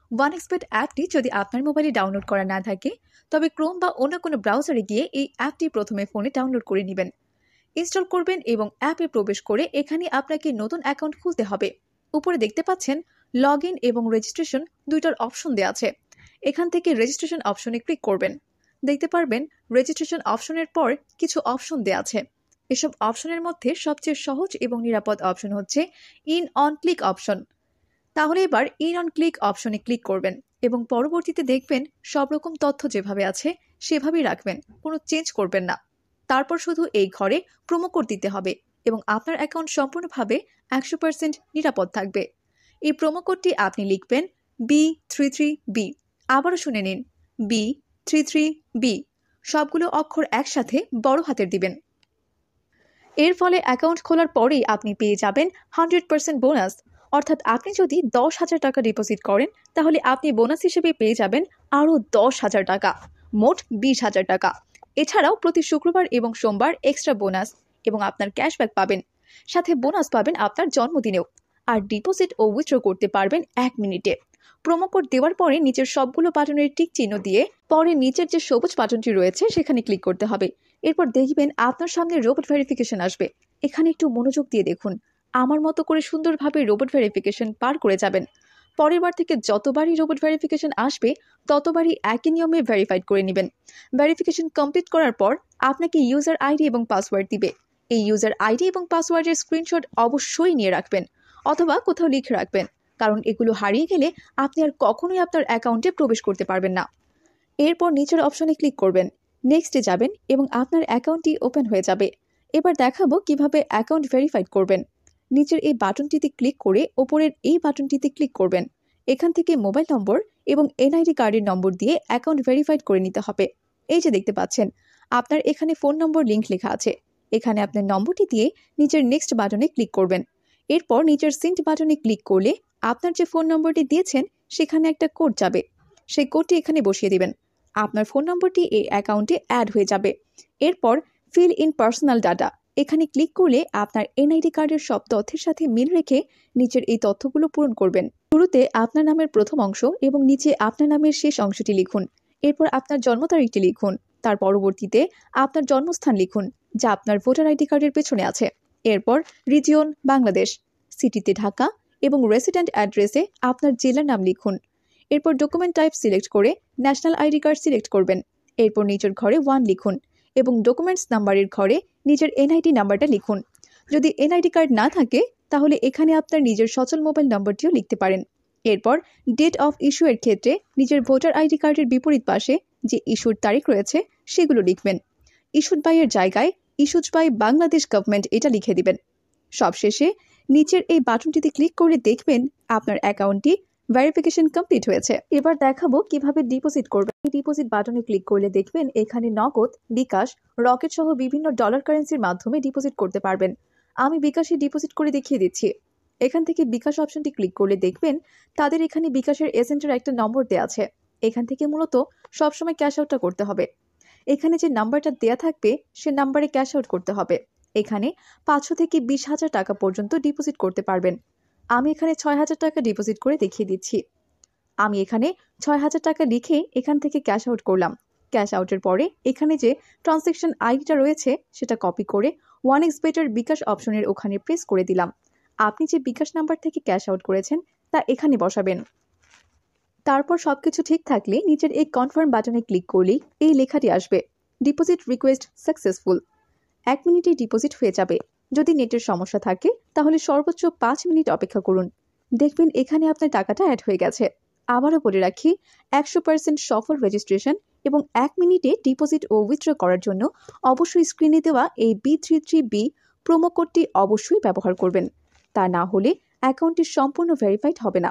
ওয়ানএক্সপেট অ্যাপটি যদি আপনার মোবাইলে ডাউনলোড করা না থাকে তবে ক্রোম বা অন্য কোনো ব্রাউজারে গিয়ে এই অ্যাপটি প্রথমে ফোনে ডাউনলোড করে নেবেন, ইনস্টল করবেন এবং অ্যাপে প্রবেশ করে এখানে আপনাকে নতুন অ্যাকাউন্ট খুলতে হবে। উপরে দেখতে পাচ্ছেন লগ ইন এবং রেজিস্ট্রেশন দুইটার অপশন দেওয়া আছে। এখান থেকে রেজিস্ট্রেশন অপশনে ক্লিক করবেন। দেখতে পারবেন রেজিস্ট্রেশন অপশনের পর কিছু অপশন দেওয়া আছে। এসব অপশনের মধ্যে সবচেয়ে সহজ এবং নিরাপদ অপশন হচ্ছে ইন অন ক্লিক অপশন। তাহলে এবার ইন অন ক্লিক অপশনে ক্লিক করবেন এবং পরবর্তীতে দেখবেন সব রকম তথ্য যেভাবে আছে সেভাবেই রাখবেন, কোনো চেঞ্জ করবেন না। তারপর শুধু এই ঘরে প্রোমো কোড দিতে হবে এবং আপনার অ্যাকাউন্ট সম্পূর্ণভাবে 100% নিরাপদ থাকবে। এই প্রোমো কোডটি আপনি লিখবেন B33B। আবারও শুনে নিন, B33B। সবগুলো অক্ষর একসাথে বড় হাতের দিবেন। এর ফলে অ্যাকাউন্ট খোলার পরেই আপনি পেয়ে যাবেন 100% বোনাস। অর্থাৎ আপনি যদি 10,000 টাকা ডিপোজিট করেন তাহলে আপনি বোনাস হিসেবে পেয়ে যাবেন আরও 10,000 টাকা, মোট 20,000 টাকা। এছাড়াও প্রতি শুক্রবার এবং সোমবার এক্সট্রা বোনাস এবং আপনার ক্যাশব্যাক পাবেন। সাথে বোনাস পাবেন আপনার জন্মদিনেও। আর ডিপোজিট ও উইথড্র করতে পারবেন 1 মিনিটে। প্রোমো কোড দেওয়ার পরে নিচের সবগুলো বাটনের টিক চিহ্ন দিয়ে পরে নিচের যে সবুজ বাটনটি রয়েছে সেখানে ক্লিক করতে হবে। এরপর দেখবেন আপনার সামনে রোবট ভেরিফিকেশন আসবে। এখানে একটু মনোযোগ দিয়ে দেখুন। আমার মতো করে সুন্দরভাবে রোবট ভেরিফিকেশন পার করে যাবেন। পরের বার থেকে যতবারই রোবট ভেরিফিকেশন আসবে ততবারই একই নিয়মে ভেরিফাইড করে নেবেন। ভেরিফিকেশন কমপ্লিট করার পর আপনাকে ইউজার আইডি এবং পাসওয়ার্ড দিবে। এই ইউজার আইডি এবং পাসওয়ার্ডের স্ক্রিনশট অবশ্যই নিয়ে রাখবেন অথবা কোথাও লিখে রাখবেন, কারণ এগুলো হারিয়ে গেলে আপনি আর কখনোই আপনার অ্যাকাউন্টে প্রবেশ করতে পারবেন না। এরপর নিচের অপশনে ক্লিক করবেন, নেক্সটে যাবেন এবং আপনার অ্যাকাউন্টটি ওপেন হয়ে যাবে। এবার দেখাবো কিভাবে অ্যাকাউন্ট ভেরিফাইড করবেন। নিচের এই বাটনটিতে ক্লিক করে ওপরের এই বাটনটিতে ক্লিক করবেন। এখান থেকে মোবাইল নম্বর এবং এনআইডি কার্ডের নম্বর দিয়ে অ্যাকাউন্ট ভেরিফাইড করে নিতে হবে। এই যে দেখতে পাচ্ছেন আপনার এখানে ফোন নম্বর লিঙ্ক লেখা আছে। এখানে আপনার নম্বরটি দিয়ে নিচের নেক্সট বাটনে ক্লিক করবেন। এরপর নিচের সেন্ড বাটনে ক্লিক করলে আপনার যে ফোন নম্বরটি দিয়েছেন সেখানে একটা কোড যাবে। সেই কোডটি এখানে বসিয়ে দিবেন। আপনার ফোন নম্বরটি এই অ্যাকাউন্টে অ্যাড হয়ে যাবে। এরপর ফিল ইন পার্সোনাল ডাটা এখানে ক্লিক করলে আপনার এনআইডি কার্ডের সব তথ্যের সাথে মিল রেখে নিচের এই তথ্যগুলো পূরণ করবেন। শুরুতে আপনার নামের প্রথম অংশ এবং নিচে আপনার নামের শেষ অংশটি লিখুন। এরপর আপনার জন্ম তারিখটি লিখুন। তার পরবর্তীতে আপনার জন্মস্থান লিখুন, যা আপনার ভোটার আইডি কার্ডের পেছনে আছে। এরপর রিজিয়ন বাংলাদেশ, সিটিতে ঢাকা এবং রেসিডেন্ট অ্যাড্রেসে আপনার জেলার নাম লিখুন। এরপর ডকুমেন্ট টাইপ সিলেক্ট করে ন্যাশনাল আইডি কার্ড সিলেক্ট করবেন। এরপর নিচের ঘরে 1 লিখুন এবং ডকুমেন্টস নাম্বারের ঘরে নিজের এনআইডি নাম্বারটা লিখুন। যদি এনআইডি কার্ড না থাকে তাহলে এখানে আপনার নিজের সচল মোবাইল নম্বরটিও লিখতে পারেন। এরপর ডেট অফ ইস্যু এর ক্ষেত্রে নিজের ভোটার আইডি কার্ডের বিপরীত পাশে যে ইস্যুর তারিখ রয়েছে সেগুলো লিখবেন। ইস্যুড বাই এর জায়গায় ইস্যুড বাই বাংলাদেশ গভর্নমেন্ট এটা লিখে দিবেন। সবশেষে নিচের এই বাটনটিতে ক্লিক করলে দেখবেন আপনার অ্যাকাউন্টটি ভেরিফিকেশন কমপ্লিট হয়েছে। এবার দেখাবো কিভাবে ডিপোজিট করবেন। এই ডিপোজিট বাটনে ক্লিক করলে দেখবেন এখানে নগদ, বিকাশ, রকেট সহ বিভিন্ন ডলার কারেন্সির মাধ্যমে ডিপোজিট করতে পারবেন। আমি বিকাশে ডিপোজিট করে দেখিয়ে দিচ্ছি। এখান থেকে বিকাশ অপশনটি ক্লিক করলে দেখবেন তাদের এখানে বিকাশের এজেন্টের একটা নম্বর দেওয়া আছে। এখান থেকে মূলত সবসময় ক্যাশ আউটটা করতে হবে। এখানে যে নাম্বারটা দেয়া থাকবে সে নাম্বারে ক্যাশ আউট করতে হবে। এখানে 500 থেকে 20,000 টাকা পর্যন্ত ডিপোজিট করতে পারবেন। আমি এখানে 6,000 টাকা ডিপোজিট করে দেখিয়ে দিচ্ছি। আমি এখানে 6,000 টাকা লিখে এখান থেকে ক্যাশ আউট করলাম। ক্যাশ আউটের পরে এখানে যে ট্রানজ্যাকশন আইডিটা রয়েছে সেটা কপি করে ওয়ানএক্সবেটের বিকাশ অপশনের ওখানে প্রেস করে দিলাম। আপনি যে বিকাশ নাম্বার থেকে ক্যাশ আউট করেছেন তা এখানে বসাবেন। তারপর সবকিছু ঠিক থাকলে নিচের এই কনফার্ম বাটনে ক্লিক করলেই এই লেখাটি আসবে, ডিপোজিট রিকোয়েস্ট সাকসেসফুল। 1 মিনিটে ডিপোজিট হয়ে যাবে। যদি নেটের সমস্যা থাকে তাহলে সর্বোচ্চ 5 মিনিট অপেক্ষা করুন। দেখবেন এখানে আপনার টাকাটা অ্যাড হয়ে গেছে। আবারও বলে রাখি, 100% সফল রেজিস্ট্রেশন এবং 1 মিনিটে ডিপোজিট ও উইথড্র করার জন্য অবশ্যই স্ক্রিনে দেওয়া এই B33B প্রোমো কোডটি অবশ্যই ব্যবহার করবেন। তা না হলে অ্যাকাউন্টটি সম্পূর্ণ ভেরিফাইড হবে না।